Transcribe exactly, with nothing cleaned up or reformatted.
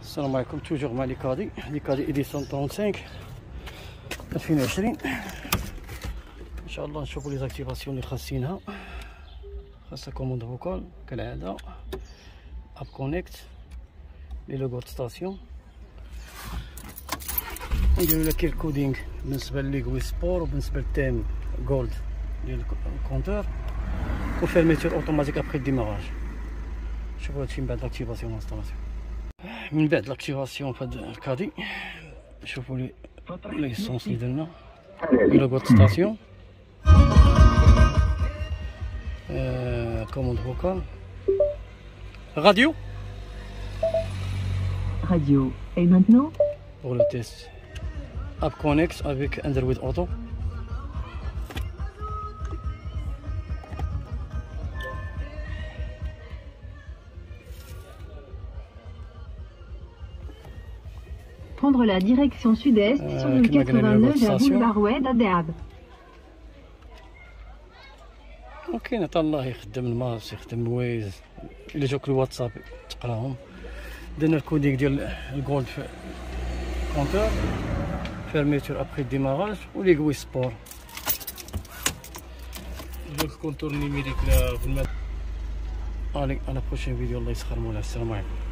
السلام عليكم. توجور مع ليكادي ليكادي إديسيون خمسة وثلاثين ألفين وعشرين. ان شاء الله نشوفوا لي زاكتيفاسيون اللي خاصينها. خاصها كوموند فوكال كالعاده، اب كونيكت، لي لوغو ستاسيون، نديرو لها كير كودينغ بالنسبه لليغوي سبور وبالنسبه للتيم جولد ديال الكونتور، وفيرميتور اوتوماتيك ابخي الديماراج. شوفوا هادشي من بعد لاكتيفاسيون انستالاسيون. من بعد لاكتيفاسيون في هاد الكادي شوفوا لي ليسونس اللي درنا، لوغو ستاسيون، Euh, commande vocale, radio radio et maintenant pour le test, App Connect avec Android Auto. Prendre la direction sud-est euh, sur le quatre-vingt-neuf vers boulevard Oued à Derb. وكاين حتى الله يخدم الماس، يخدم ويز، الا جاوك الواتساب تقراهم. درنا الكوديك ديال الجولد في كونتور، فيرميتور ابخي ديماراج، وليغوي سبور. جاوك الكونتور نيميريك في الماء. على على بروشين فيديو. الله يسخر مولانا. السلام عليكم.